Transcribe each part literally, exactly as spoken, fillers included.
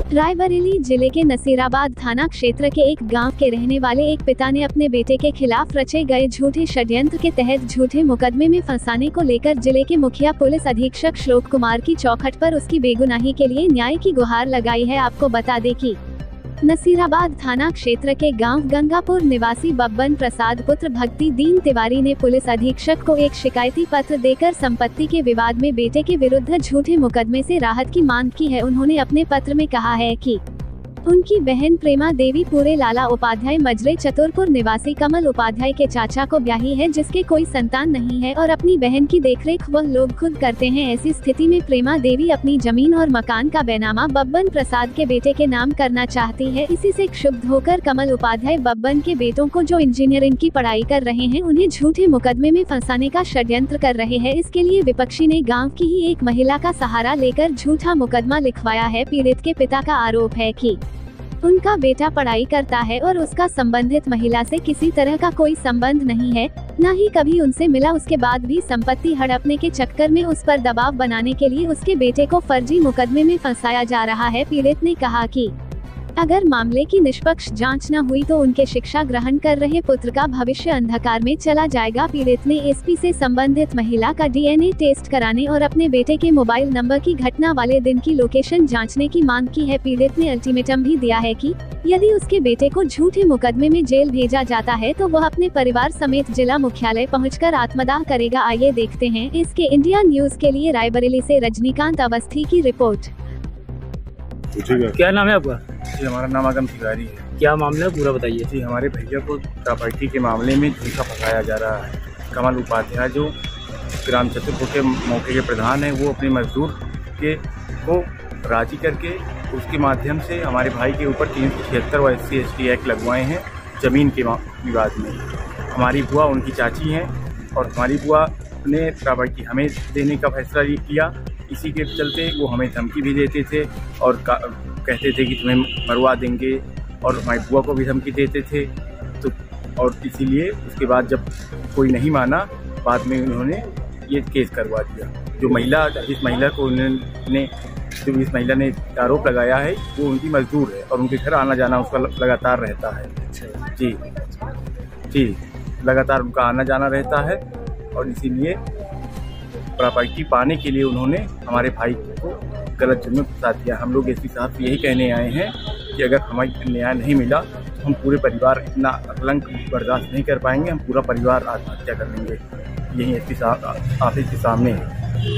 रायबरेली जिले के नसीराबाद थाना क्षेत्र के एक गांव के रहने वाले एक पिता ने अपने बेटे के खिलाफ रचे गए झूठे षड्यंत्र के तहत झूठे मुकदमे में फंसाने को लेकर जिले के मुखिया पुलिस अधीक्षक श्लोक कुमार की चौखट पर उसकी बेगुनाही के लिए न्याय की गुहार लगाई है। आपको बता दें कि नसीराबाद थाना क्षेत्र के गांव गंगापुर निवासी बब्बन प्रसाद पुत्र भक्ति दीन तिवारी ने पुलिस अधीक्षक को एक शिकायती पत्र देकर संपत्ति के विवाद में बेटे के विरुद्ध झूठे मुकदमे से राहत की मांग की है। उन्होंने अपने पत्र में कहा है कि उनकी बहन प्रेमा देवी पूरे लाला उपाध्याय मजरे चतुरपुर निवासी कमल उपाध्याय के चाचा को ब्याही है, जिसके कोई संतान नहीं है और अपनी बहन की देखरेख वह लोग खुद करते हैं। ऐसी स्थिति में प्रेमा देवी अपनी जमीन और मकान का बैनामा बब्बन प्रसाद के बेटे के नाम करना चाहती है। इसी से क्षुब्ध होकर कमल उपाध्याय बब्बन के बेटों को जो इंजीनियरिंग की पढ़ाई कर रहे हैं उन्हें झूठे मुकदमे में फंसाने का षड्यंत्र कर रहे हैं। इसके लिए विपक्षी ने गाँव की ही एक महिला का सहारा लेकर झूठा मुकदमा लिखवाया है। पीड़ित के पिता का आरोप है कि उनका बेटा पढ़ाई करता है और उसका संबंधित महिला से किसी तरह का कोई संबंध नहीं है, न ही कभी उनसे मिला। उसके बाद भी संपत्ति हड़पने के चक्कर में उस पर दबाव बनाने के लिए उसके बेटे को फर्जी मुकदमे में फंसाया जा रहा है। पीड़ित ने कहा कि अगर मामले की निष्पक्ष जांच न हुई तो उनके शिक्षा ग्रहण कर रहे पुत्र का भविष्य अंधकार में चला जाएगा। पीड़ित ने एसपी से संबंधित महिला का डीएनए टेस्ट कराने और अपने बेटे के मोबाइल नंबर की घटना वाले दिन की लोकेशन जांचने की मांग की है। पीड़ित ने अल्टीमेटम भी दिया है कि यदि उसके बेटे को झूठे मुकदमे में जेल भेजा जाता है तो वह अपने परिवार समेत जिला मुख्यालय पहुंचकर आत्मदाह करेगा। आइए देखते हैं इसके इंडिया न्यूज के लिए रायबरेली से रजनीकांत अवस्थी की रिपोर्ट। क्या नाम है आपका? जी हमारा नाम आगम तिवारी है। क्या मामला है पूरा बताइए। जी हमारे भैया को प्रॉपर्टी के मामले में झूठा फंसाया जा रहा है। कमल उपाध्याय जो ग्राम चतुरपुर के मौके के प्रधान हैं, वो अपने मजदूर के को राजी करके उसके माध्यम से हमारे भाई के ऊपर तीन सौ छिहत्तर व S C S T act लगवाए हैं ज़मीन के विवाद में। हमारी बुआ उनकी चाची हैं और हमारी बुआ ने प्रॉपर्टी हमें देने का फैसला किया। इसी के चलते वो हमें धमकी भी देते थे और कहते थे कि तुम्हें मरवा देंगे, और हमारी बुआ को भी धमकी देते थे। तो और इसीलिए उसके बाद जब कोई नहीं माना, बाद में उन्होंने ये केस करवा दिया। जो महिला जिस महिला को उन्होंने जो इस महिला ने आरोप लगाया है वो उनकी मजदूर है और उनके घर आना जाना उसका लगातार रहता है। जी जी लगातार उनका आना जाना रहता है और इसीलिए प्रॉपर्टी पाने के लिए उन्होंने हमारे भाई को गलत जुर्म में फंसा दिया। हम लोग एसपी साहब से यही कहने आए हैं कि अगर हमें न्याय नहीं मिला तो हम पूरे परिवार इतना कलंक बर्दाश्त नहीं कर पाएंगे, हम पूरा परिवार आत्महत्या कर लेंगे। यही एसपी साहब ऑफिस के सामने है।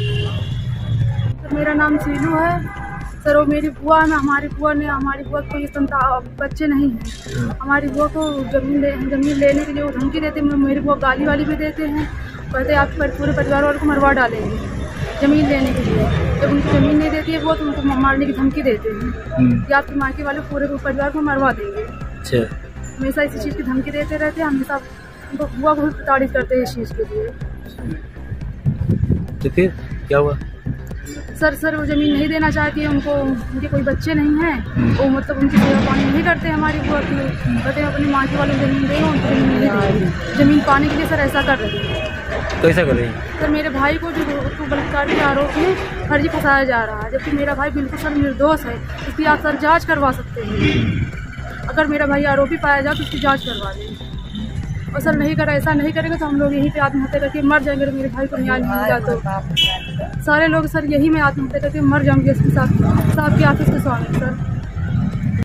मेरा नाम सीलू है सर। वो मेरी बुआ ने हमारी बुआ ने हमारी बुआ को ये संतान बच्चे नहीं हैं। हमारी बुआ को जमीन ले जमीन लेने के लिए वो धमकी देते हैं। मेरी बुआ गाली वाली भी देते हैं, कहते आप पूरे परिवार वालों को मरवा डालेंगे ज़मीन लेने के लिए। जब उनकी ज़मीन नहीं देती है वो तो उनको मारने की धमकी देते हैं कि आपकी माँ के वाले पूरे परिवार को मरवा देंगे। अच्छा, हमेशा इसी चीज़ की धमकी देते रहते हैं। हमेशा उनको बुआ बहुत तारीफ करते हैं इस चीज़ के लिए। तो फिर क्या हुआ? सर सर वो ज़मीन नहीं देना चाहती है उनको। उनके कोई बच्चे नहीं हैं, वो मतलब उनकी सेवा पानी नहीं करते हमारी बुआ की। कहते हैं अपनी माँ के वालों को ज़मीन देंगे, उनको ज़मीन नहीं देंगे। ज़मीन पाने के लिए सर ऐसा कर रहे हैं। कैसा कर रही है? सर मेरे भाई को जो उसको बलात्कार के आरोप में फर्जी फंसाया जा रहा है, जबकि मेरा भाई बिल्कुल सर निर्दोष है। इसकी आप सर जांच करवा सकते हैं। अगर मेरा भाई आरोपी पाया जाए तो उसकी जांच करवा दें। और सर नहीं करा ऐसा नहीं करेगा तो हम लोग यहीं पे आत्महत्या करके मर जाएंगे। तो मेरे भाई को न्याय नहीं मिला तो सारे लोग सर यही में आत्महत्या करके मर जाएंगे। इसके साथ साहब की ऑफिस के सामने सर।